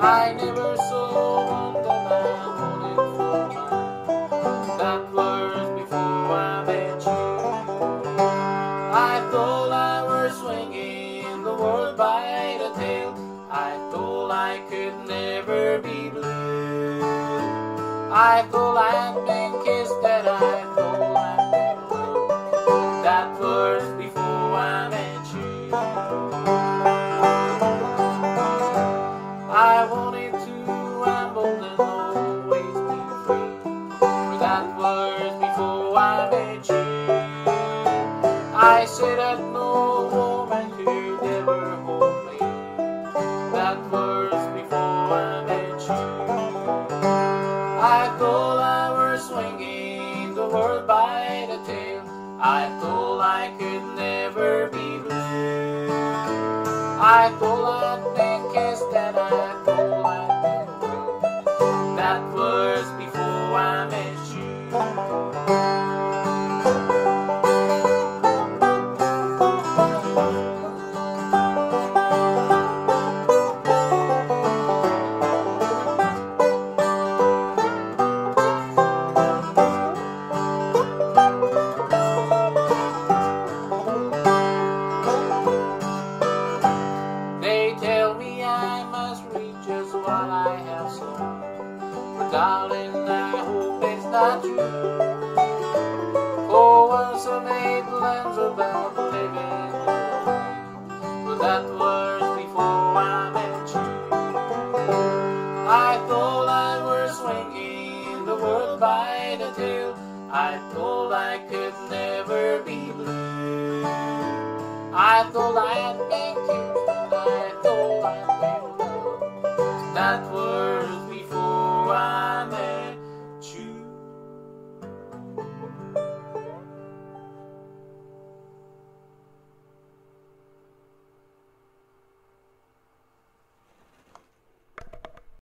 I never saw one that I wanted for mine. That was before I met you. I thought I was swinging the world by the tail. I thought I could never be blue. I thought I'd been kissed, that I thought I'd been loved. That was before I met you. I wanted to ramble and always be free, but that was before I met you. I said that no woman could ever hold me. That was before I met you. I thought I was swinging the world by the tail. I thought I could never be blue. I thought I'd been kissed, that I thought I'd been loved. That was before I met you. They tell me I must read just what I have sown, but darling, I hope it's not true. For once I made plans about living alone, but that was before I met you. I thought I was swinging the world by the tail. I thought I could never be blue. I thought I'd been kissed, I thought I'd been loved. That was